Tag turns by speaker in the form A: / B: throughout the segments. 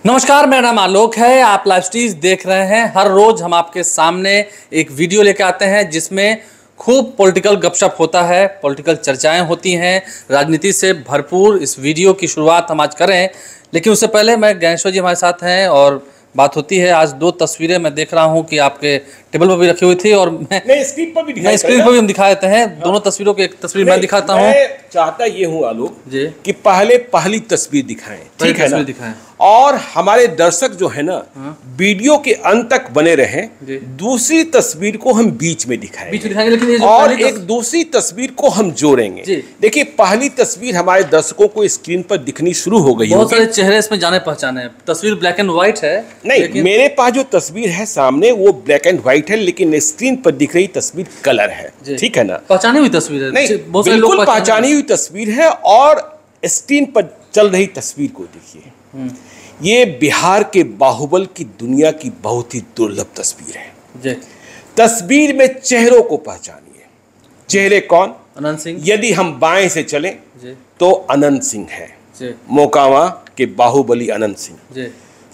A: नमस्कार, मेरा नाम आलोक है। आप लाइव स्ट्रीज देख रहे हैं। हर रोज हम आपके सामने एक वीडियो लेकर आते हैं जिसमें खूब पॉलिटिकल गपशप होता है, पॉलिटिकल चर्चाएं होती हैं, राजनीति से भरपूर इस वीडियो की शुरुआत हम आज करें। लेकिन उससे पहले मैं ज्ञानेश्वर जी हमारे साथ हैं और बात होती है। आज दो तस्वीरें मैं देख रहा हूं कि आपके टेबल पर भी रखी हुई थी और मैं
B: स्क्रीन पर
A: भी हम दिखा देते हैं। दोनों तस्वीरों की एक तस्वीर मैं दिखाता हूं।
B: चाहता ये हूं आलोक
A: जी
B: कि पहले पहली तस्वीर दिखाएं, ठीक है ना?
A: दिखाएं
B: और हमारे दर्शक जो है ना वीडियो के अंत तक बने रहें। दूसरी तस्वीर को हम बीच में दिखाएंगे, लेकिन और एक दूसरी तस्वीर को हम जोड़ेंगे। देखिए, पहली तस्वीर हमारे दर्शकों को स्क्रीन पर दिखनी शुरू हो गई।
A: बहुत सारे चेहरे इसमें जाने पहचाने। तस्वीर ब्लैक एंड व्हाइट है।
B: नहीं, मेरे पास जो तस्वीर है सामने वो ब्लैक एंड व्हाइट है, लेकिन स्क्रीन पर दिख रही तस्वीर कलर है, ठीक है ना?
A: पहचानी हुई तस्वीर है।
B: नहीं, बिल्कुल पहचानी हुई तस्वीर है। और स्क्रीन पर चल रही तस्वीर को देखिए, ये बिहार के बाहुबल की दुनिया की बहुत ही दुर्लभ तस्वीर है। तस्वीर में चेहरों को पहचानिए। चेहरे कौन?
A: अनंत सिंह।
B: यदि हम बाएं से चलें तो अनंत सिंह है, मोकामा के बाहुबली अनंत सिंह।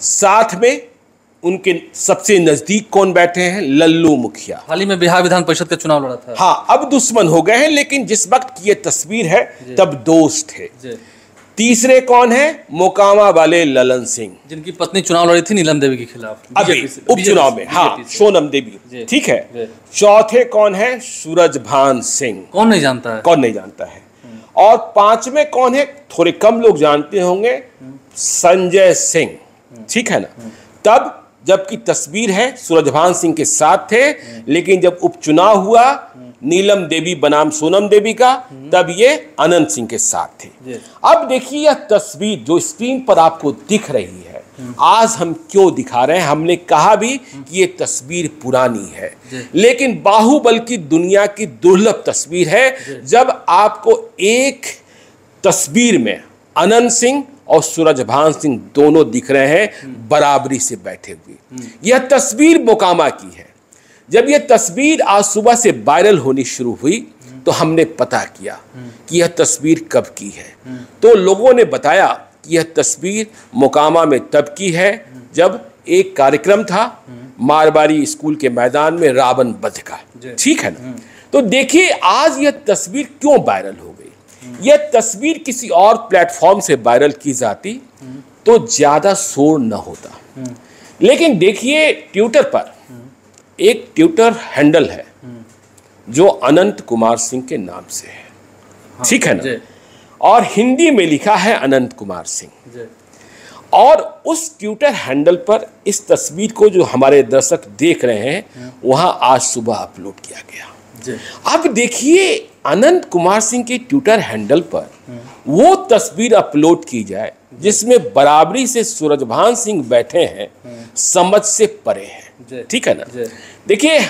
B: साथ में उनके सबसे नजदीक कौन बैठे हैं? लल्लू मुखिया।
A: हाल ही में बिहार विधान परिषद का चुनाव लड़ा था।
B: हाँ, अब दुश्मन हो गए हैं, लेकिन जिस वक्त की ये तस्वीर है तब दोस्त थे। तीसरे कौन है? मोकामा वाले ललन सिंह,
A: जिनकी पत्नी चुनाव लड़ी थी नीलम देवी के खिलाफ
B: अभी उपचुनाव में। हाँ, सोनम देवी, ठीक है। चौथे कौन है? सूरजभान सिंह।
A: कौन नहीं जानता है?
B: कौन नहीं जानता है? और पांचवें कौन है? थोड़े कम लोग जानते होंगे, संजय सिंह, ठीक है ना? तब जबकि तस्वीर है सूरजभान सिंह के साथ थे, लेकिन जब उपचुनाव हुआ नीलम देवी बनाम सोनम देवी का, तब ये अनंत सिंह के साथ थे। अब देखिए, यह तस्वीर जो स्क्रीन पर आपको दिख रही है, आज हम क्यों दिखा रहे हैं? हमने कहा भी कि ये तस्वीर पुरानी है, लेकिन बाहुबल की दुनिया की दुर्लभ तस्वीर है। जब आपको एक तस्वीर में अनंत सिंह और सूरजभान सिंह दोनों दिख रहे हैं बराबरी से बैठे हुए। यह तस्वीर मोकामा की है। जब यह तस्वीर आज सुबह से वायरल होनी शुरू हुई तो हमने पता किया कि यह तस्वीर कब की है। तो लोगों ने बताया कि यह तस्वीर मोकामा में तब की है जब एक कार्यक्रम था मारवाड़ी स्कूल के मैदान में रावण वध का, ठीक है ना? तो देखिए, आज यह तस्वीर क्यों वायरल हो गई। यह तस्वीर किसी और प्लेटफॉर्म से वायरल की जाती तो ज्यादा शोर न होता। लेकिन देखिए, ट्विटर पर एक ट्विटर हैंडल है जो अनंत कुमार सिंह के नाम से है, ठीक है ना? और हिंदी में लिखा है अनंत कुमार सिंह। और उस ट्विटर हैंडल पर इस तस्वीर को जो हमारे दर्शक देख रहे हैं वहां आज सुबह अपलोड किया गया। अब देखिए, अनंत कुमार सिंह के ट्विटर हैंडल पर वो तस्वीर अपलोड की जाए जिसमें बराबरी से सूरजभान सिंह बैठे हैं, समझ से परे हैं, ठीक है ना? देखिए,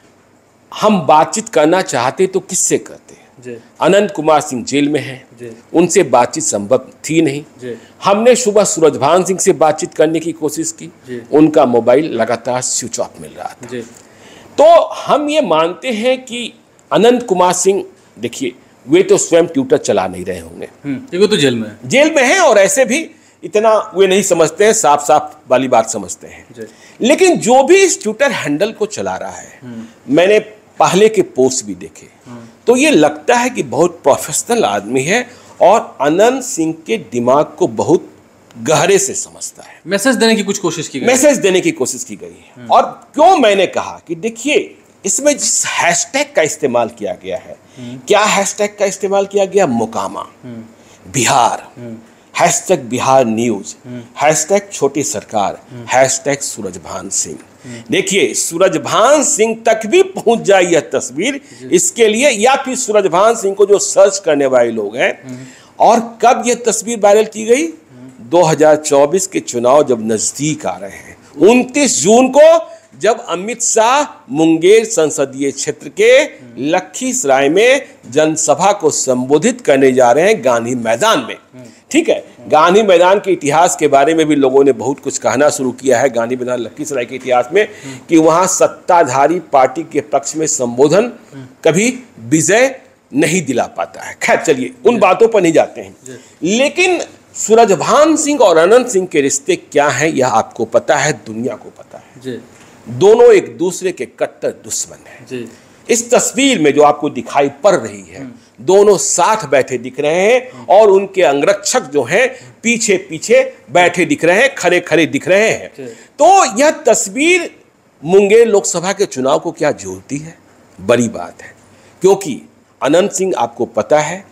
B: हम बातचीत करना चाहते तो किससे करते? अनंत कुमार सिंह जेल में हैं, उनसे बातचीत संभव थी नहीं। हमने सुबह सूरजभान सिंह से बातचीत करने की कोशिश की, उनका मोबाइल लगातार स्विच ऑफ मिल रहा था। तो हम ये मानते हैं कि अनंत कुमार सिंह, देखिए, वे तो स्वयं ट्विटर चला नहीं रहे होंगे,
A: वो तो जेल में
B: हैं और ऐसे भी इतना वे नहीं समझते हैं, साफ साफ वाली बात समझते हैं। लेकिन जो भी इस ट्विटर हैंडल को चला रहा है, मैंने पहले के पोस्ट भी देखे, तो ये लगता है कि बहुत प्रोफेशनल आदमी है और अनंत सिंह के दिमाग को बहुत गहरे से समझता है।
A: मैसेज देने की कोशिश की गई
B: है। और क्यों मैंने कहा कि देखिए, इसमें जिस हैशटैग का इस्तेमाल किया गया है, क्या हैशटैग का इस्तेमाल किया गया? Mokama, Bihar, hashtag Bihar news, hashtag छोटी सरकार, हैशटैग सूरजभान सिंह। देखिए, सूरजभान सिंह तक भी पहुंच जाए यह तस्वीर, इसके लिए या फिर सूरजभान सिंह को जो सर्च करने वाले लोग हैं। और कब यह तस्वीर वायरल की गई? 2024 के चुनाव जब नजदीक आ रहे हैं, 29 जून को, जब अमित शाह मुंगेर संसदीय क्षेत्र के लखीसराय में जनसभा को संबोधित करने जा रहे हैं गांधी मैदान में, ठीक है? गांधी मैदान के इतिहास के बारे में भी लोगों ने बहुत कुछ कहना शुरू किया है। गांधी मैदान लखीसराय के इतिहास में कि वहां सत्ताधारी पार्टी के पक्ष में संबोधन कभी विजय नहीं दिला पाता है। खैर, चलिए, उन बातों पर नहीं जाते हैं। लेकिन सूरजभान सिंह और अनंत सिंह के रिश्ते क्या हैं यह आपको पता है, दुनिया को पता है
A: जी।
B: दोनों एक दूसरे के कट्टर दुश्मन हैं
A: जी।
B: इस तस्वीर में जो आपको दिखाई पड़ रही है दोनों साथ बैठे दिख रहे हैं और उनके अंगरक्षक जो हैं पीछे पीछे बैठे दिख रहे हैं, खड़े खड़े दिख रहे हैं। तो यह तस्वीर मुंगेर लोकसभा के चुनाव को क्या जोड़ती है? बड़ी बात है, क्योंकि अनंत सिंह आपको पता है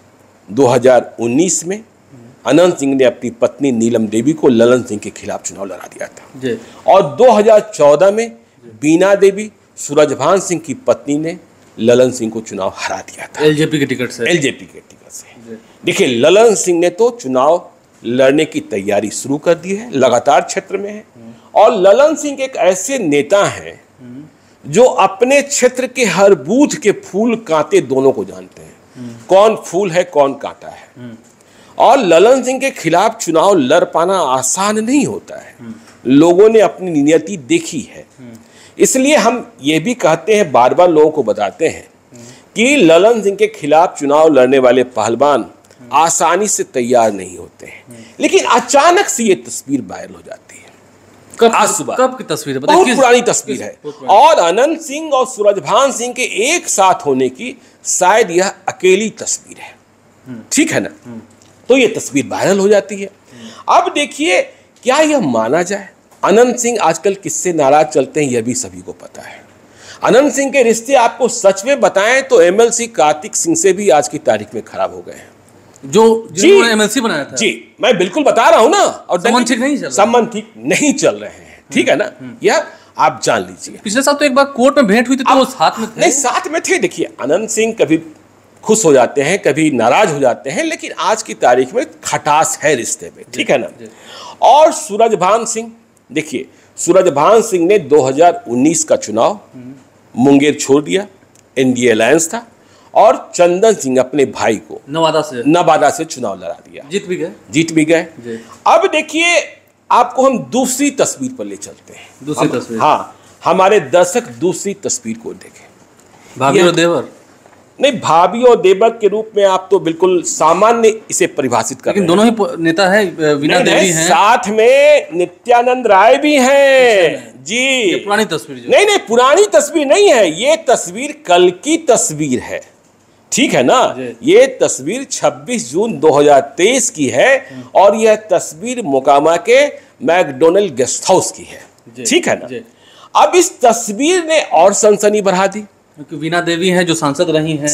B: 2019 में अनंत सिंह ने अपनी पत्नी नीलम देवी को ललन सिंह के खिलाफ चुनाव लड़ा दिया था
A: जी।
B: और 2014 में बीना देवी सूरजभान सिंह की पत्नी ने ललन सिंह को चुनाव हरा दिया था
A: एलजेपी के टिकट से।
B: देखिए ललन सिंह ने तो चुनाव लड़ने की तैयारी शुरू कर दी है, लगातार क्षेत्र में है और ललन सिंह एक ऐसे नेता हैं जो अपने क्षेत्र के हर बूथ के फूल कांटे दोनों को जानते हैं, कौन फूल है कौन कांटा है। और ललन सिंह के खिलाफ चुनाव लड़ पाना आसान नहीं होता है, लोगों ने अपनी नियति देखी है। इसलिए हम ये भी कहते हैं, बार बार लोगों को बताते हैं कि ललन सिंह के खिलाफ चुनाव लड़ने वाले पहलवान आसानी से तैयार नहीं होते हैं। लेकिन अचानक से ये तस्वीर वायरल हो जाती है। आज सुबह
A: कब की तस्वीर है?
B: बहुत पुरानी तस्वीर है और अनंत सिंह और सूरजभान सिंह के एक साथ होने की शायद यह अकेली तस्वीर है, ठीक है ना। तो ये तस्वीर वायरल हो जाती है। अब देखिए क्या यह माना जाए, अनंत सिंह आजकल किससे नाराज चलते हैं यह भी सभी को पता है। अनंत सिंह के रिश्ते आपको सच में बताएं तो एमएलसी कार्तिक सिंह से भी आज की तारीख में खराब हो गए हैं,
A: जो जिन्होंने एमएलसी बनाया था।
B: जी मैं बिल्कुल बता रहा हूं ना। और
A: संबंध ठीक नहीं चल रहा,
B: संबंध ठीक नहीं चल रहे हैं, ठीक है ना, यह आप जान लीजिए।
A: पिछले साल तो एक बार कोर्ट में भेंट हुई थी तो वो साथ में थे।
B: नहीं साथ में थे। देखिए अनंत सिंह कभी खुश हो जाते हैं कभी नाराज हो जाते हैं, लेकिन आज की तारीख में खटास है रिश्ते में, ठीक है ना। और सूरजभान सिंह, देखिए सूरजभान सिंह ने 2019 का चुनाव मुंगेर छोड़ दिया, एनडीए अलायंस था और चंदन सिंह अपने भाई को नवादा से चुनाव लड़ा दिया, जीत भी गए। अब देखिए आपको हम दूसरी तस्वीर पर ले चलते हैं।
A: दूसरी तस्वीर,
B: हाँ, हमारे दर्शक दूसरी तस्वीर को देखें।
A: भाभी और देवर,
B: नहीं भाभी और देवर के रूप में आप तो बिल्कुल सामान्य इसे परिभाषित कर रहे हैं।
A: दोनों ही नेता हैं, वीणा देवी हैं,
B: साथ में नित्यानंद राय भी हैं जी।
A: ये पुरानी तस्वीर
B: नहीं पुरानी तस्वीर नहीं है, ये तस्वीर कल की तस्वीर है, ठीक है ना। ये तस्वीर 26 जून 2023 की है और यह तस्वीर मोकामा के मैकडोनल्ड गेस्ट हाउस की है, ठीक है ना। अब इस तस्वीर ने और सनसनी बढ़ा दी,
A: क्योंकि वीणा देवी हैं जो सांसद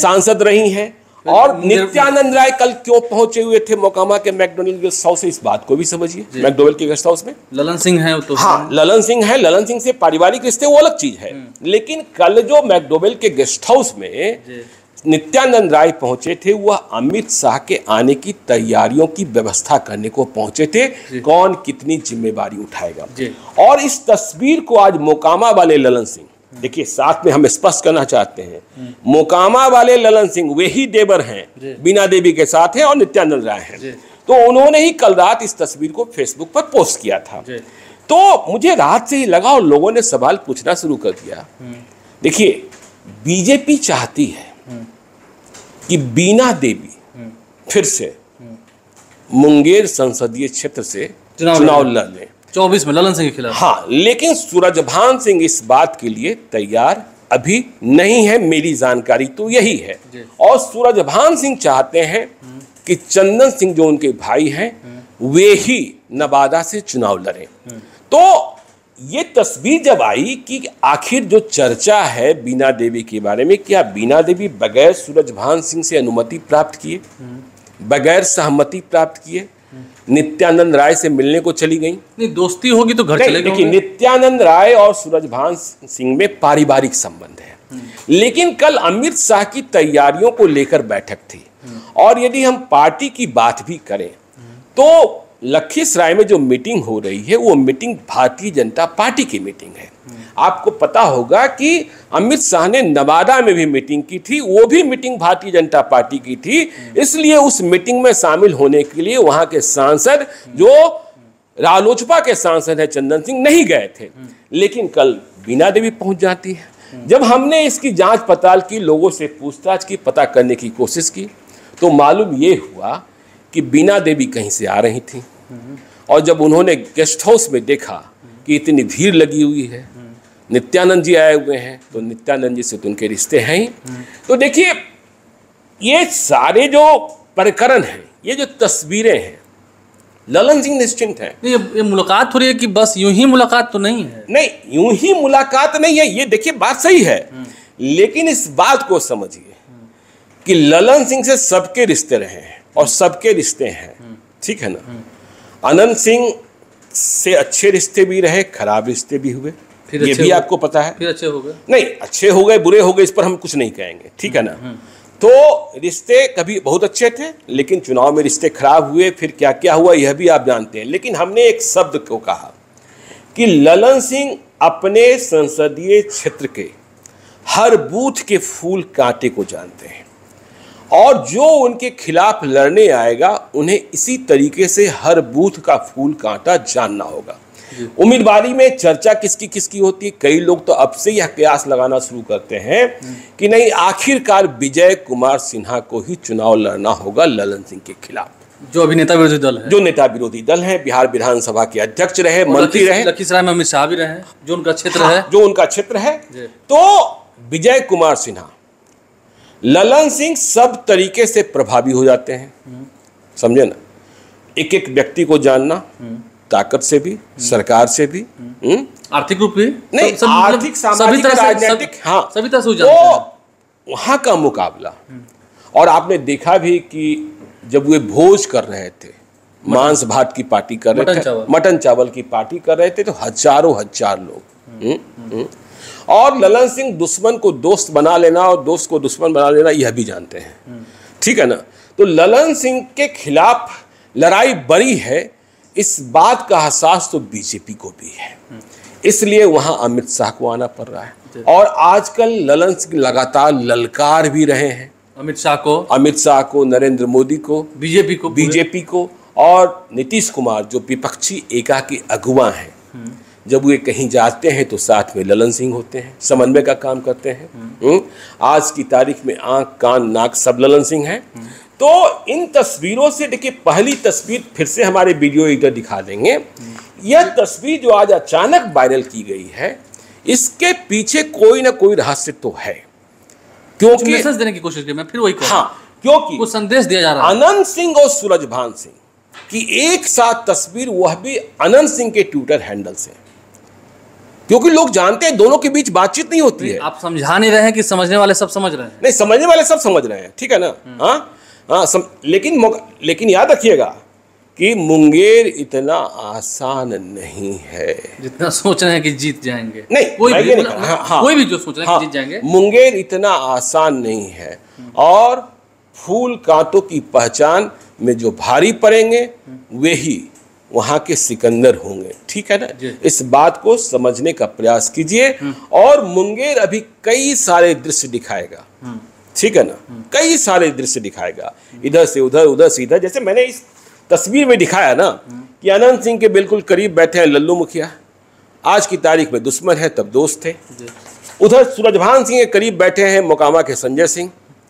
A: रही हैं
B: और नित्यानंद राय कल क्यों पहुंचे हुए थे मोकामा के मैकडोनल्ड गेस्ट हाउस से, इस बात को भी समझिए। मैकडोनल्ड के गेस्ट हाउस में
A: ललन सिंह है तो,
B: हाँ ललन सिंह है, ललन सिंह से पारिवारिक रिश्ते वो अलग चीज है। लेकिन कल जो मैकडोनल्ड के गेस्ट हाउस में नित्यानंद राय पहुंचे थे वह अमित शाह के आने की तैयारियों की व्यवस्था करने को पहुंचे थे, कौन कितनी जिम्मेवारी उठाएगा। और इस तस्वीर को आज मोकामा वाले ललन सिंह, देखिए साथ में हम स्पष्ट करना चाहते हैं, मोकामा वाले ललन सिंह वे ही देवर हैं, बीना देवी के साथ हैं और नित्यानंद राय हैं। तो उन्होंने ही कल रात इस तस्वीर को फेसबुक पर पोस्ट किया था। तो मुझे रात से ही लगा और लोगों ने सवाल पूछना शुरू कर दिया। देखिए बीजेपी चाहती है कि बीना देवी फिर से मुंगेर संसदीय क्षेत्र से चुनाव लड़ लें
A: 24 में ललन सिंह के खिलाफ।
B: हाँ, लेकिन सूरजभान सिंह इस बात के लिए तैयार अभी नहीं है, मेरी जानकारी तो यही है। और सूरजभान सिंह चाहते हैं कि चंदन सिंह जो उनके भाई हैं वे ही नवादा से चुनाव लड़ें। तो ये तस्वीर जब आई कि आखिर जो चर्चा है बीना देवी के बारे में, क्या बीना देवी बगैर सूरजभान सिंह से अनुमति प्राप्त किए, बगैर सहमति प्राप्त किए नित्यानंद राय से मिलने को चली गई?
A: नहीं, दोस्ती होगी तो घर चले गए।
B: देखिए नित्यानंद राय और सूरजभान सिंह में पारिवारिक संबंध है, लेकिन कल अमित शाह की तैयारियों को लेकर बैठक थी। और यदि हम पार्टी की बात भी करें तो लखीसराय में जो मीटिंग हो रही है वो मीटिंग भारतीय जनता पार्टी की मीटिंग है। आपको पता होगा कि अमित शाह ने नवादा में भी मीटिंग की थी, वो भी मीटिंग भारतीय जनता पार्टी की थी। इसलिए उस मीटिंग में शामिल होने के लिए वहां के सांसद जो रालोचपा के सांसद है चंदन सिंह नहीं गए थे, लेकिन कल बीना देवी पहुंच जाती है। जब हमने इसकी जांच पड़ताल की, लोगों से पूछताछ की, पता करने की कोशिश की, तो मालूम ये हुआ कि बीना देवी कहीं से आ रही थी, और जब उन्होंने गेस्ट हाउस में देखा कि इतनी भीड़ लगी हुई है, नित्यानंद जी आए हुए हैं, तो नित्यानंद जी से तो उनके रिश्ते हैं ही। तो देखिए ये सारे जो प्रकरण हैं, ये जो तस्वीरें हैं, ललन सिंह निश्चिंत हैं।
A: ये मुलाकात हो रही है कि बस यूं ही मुलाकात तो नहीं है?
B: नहीं, यूं ही मुलाकात नहीं है। ये देखिए बात सही है, लेकिन इस बात को समझिए कि ललन सिंह से सबके रिश्ते रहे हैं और सबके रिश्ते हैं, ठीक है ना। अनंत सिंह से अच्छे रिश्ते भी रहे, खराब रिश्ते भी हुए, ये भी आपको पता है।
A: फिर अच्छे हो गए?
B: नहीं, अच्छे हो गए बुरे हो गए इस पर हम कुछ नहीं कहेंगे, ठीक है ना। तो रिश्ते कभी बहुत अच्छे थे, लेकिन चुनाव में रिश्ते खराब हुए, फिर क्या क्या हुआ यह भी आप जानते हैं। लेकिन हमने एक शब्द को कहा कि ललन सिंह अपने संसदीय क्षेत्र के हर बूथ के फूल कांटे को जानते हैं, और जो उनके खिलाफ लड़ने आएगा उन्हें इसी तरीके से हर बूथ का फूल कांटा जानना होगा। उम्मीदवारी में चर्चा किसकी किसकी होती है, कई लोग तो अब से यह कयास लगाना शुरू करते हैं कि नहीं, आखिरकार विजय कुमार सिन्हा को ही चुनाव लड़ना होगा ललन सिंह के खिलाफ,
A: जो अभी नेता विरोधी दल है,
B: जो नेता विरोधी दल है, बिहार विधानसभा के अध्यक्ष रहे, मंत्री रहे,
A: लखीसराय में अमित शाह भी रहे, जो उनका क्षेत्र है,
B: जो उनका क्षेत्र है। तो विजय कुमार सिन्हा, ललन सिंह सब तरीके से प्रभावी हो जाते हैं, समझे ना। एक एक व्यक्ति को जानना, ताकत से भी, सरकार से भी,
A: आर्थिक रूप भी
B: नहीं, आर्थिक, सामाजिक, राजनीतिक, हाँ,
A: सभी तरह से
B: तो वहां का मुकाबला। और आपने देखा भी कि जब वे भोज कर रहे थे, मांस भात की पार्टी कर रहे थे, मटन चावल की पार्टी कर रहे थे, तो हजारों हजार लोग। और ललन सिंह दुश्मन को दोस्त बना लेना और दोस्त को दुश्मन बना लेना यह भी जानते हैं, ठीक है ना। तो ललन सिंह के खिलाफ लड़ाई बड़ी है, इस बात का एहसास तो बीजेपी को भी है, इसलिए वहां अमित शाह को आना पड़ रहा है। और आजकल ललन सिंह लगातार ललकार भी रहे हैं अमित शाह को, नरेंद्र मोदी को, बीजेपी को और नीतीश कुमार, जो विपक्षी एकाकी अगुवा हैं। जब वे कहीं जाते हैं तो साथ में ललन सिंह होते हैं, समन्वय का काम करते हैं। आज की तारीख में आंख कान नाक सब ललन सिंह है। तो इन तस्वीरों से देखिए, पहली तस्वीर फिर से हमारे वीडियो एडिटर दिखा देंगे। यह तस्वीर जो आज अचानक वायरल की गई है, इसके पीछे कोई ना कोई रहस्य तो है, क्योंकि
A: मैसेज देने की कोशिश की, मैं फिर वही कह रहा हूं।
B: हाँ, क्योंकि
A: वो संदेश दिया जा रहा है।
B: अनंत सिंह और सूरजभान सिंह की एक साथ तस्वीर, वह भी अनंत सिंह के ट्विटर हैंडल से, क्योंकि लोग जानते हैं दोनों के बीच बातचीत नहीं होती है।
A: आप समझा नहीं रहे हैं कि समझने वाले सब समझ रहे हैं?
B: नहीं, समझने वाले सब समझ रहे हैं, ठीक है ना। हाँ, लेकिन याद रखिएगा कि मुंगेर इतना आसान नहीं है
A: जितना सोच रहे हैं कि जीत जाएंगे।
B: नहीं, कोई
A: भी जो सोच रहे हैं कि जीत जाएंगे,
B: मुंगेर इतना आसान नहीं है। और फूल कांटों की पहचान में जो भारी पड़ेंगे वे ही वहां के सिकंदर होंगे, ठीक है ना। इस बात को समझने का प्रयास कीजिए। और मुंगेर अभी कई सारे दृश्य दिखाएगा, ठीक है ना, कई सारे दृश्य दिखाएगा, इधर से उधर, उधर से इधर। जैसे मैंने इस तस्वीर में दिखाया ना कि अनंत सिंह के बिल्कुल करीब बैठे हैं लल्लू मुखिया, आज की तारीख में दुश्मन है, तब दोस्त थे। उधर सूरजभान सिंह के करीब बैठे हैं मोकामा के संजय सिंह,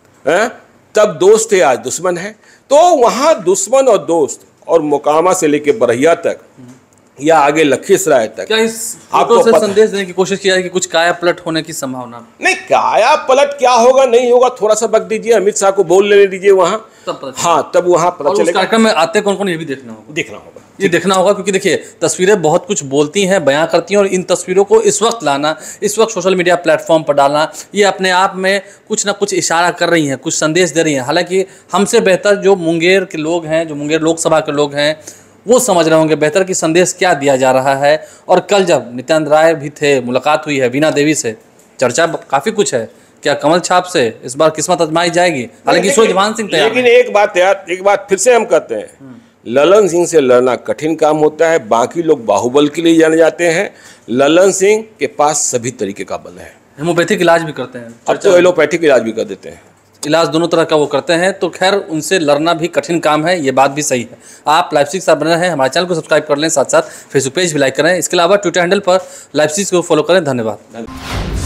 B: तब दोस्त थे, आज दुश्मन है। तो वहां दुश्मन और दोस्त, और मोकामा से लेके बरहिया तक या आगे लखीसराय तक,
A: क्या इस फोटो से संदेश देने की कोशिश किया है कि कुछ काया पलट होने की संभावना?
B: नहीं, काया पलट क्या होगा नहीं होगा, थोड़ा सा वक्त दीजिए, अमित शाह को बोल लेने दीजिए वहां, हाँ, तब वहां पता चलेगा।
A: कार्यक्रम में आते कौन कौन, ये भी देखना होगा, क्योंकि देखिए तस्वीरें बहुत कुछ बोलती हैं, बयां करती हैं, और इन तस्वीरों को इस वक्त लाना, इस वक्त सोशल मीडिया प्लेटफॉर्म पर डालना, ये अपने आप में कुछ ना कुछ इशारा कर रही हैं, कुछ संदेश दे रही हैं। हालांकि हमसे बेहतर जो मुंगेर के लोग हैं, जो मुंगेर लोकसभा के लोग हैं, वो समझ रहे होंगे बेहतर कि संदेश क्या दिया जा रहा है। और कल जब नित्यानंद राय भी थे, मुलाकात हुई है बीना देवी से, चर्चा काफ़ी कुछ है, क्या कमल छाप से इस बार किस्मत आजमाई जाएगी? हालांकि सूरजभान सिंह तैयार,
B: लेकिन एक बात फिर से हम कहते हैं, ललन सिंह से लड़ना कठिन काम होता है। बाकी लोग बाहुबल के लिए जाने जाते हैं, ललन सिंह के पास सभी तरीके का बल है।
A: होम्योपैथिक इलाज भी करते हैं,
B: अब तो एलोपैथिक इलाज भी कर देते हैं,
A: इलाज दोनों तरह का वो करते हैं। तो खैर, उनसे लड़ना भी कठिन काम है, ये बात भी सही है। आप लाइव सिक्स बने हैं, हमारे चैनल को सब्सक्राइब कर लें, साथ साथ फेसबुक पेज भी लाइक करें। इसके अलावा ट्विटर हैंडल पर लाइव सिक्स को फॉलो करें। धन्यवाद।